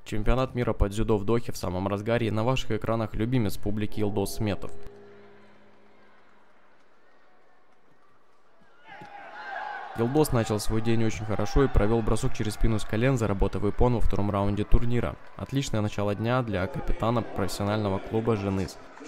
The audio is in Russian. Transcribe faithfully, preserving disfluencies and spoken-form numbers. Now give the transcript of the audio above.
Чемпионат мира по дзюдо в Дохе в самом разгаре, и на ваших экранах любимец публики Илдос Сметов. Илдос начал свой день очень хорошо и провел бросок через спину с колен, заработав иппон во втором раунде турнира. Отличное начало дня для капитана профессионального клуба «Женыс».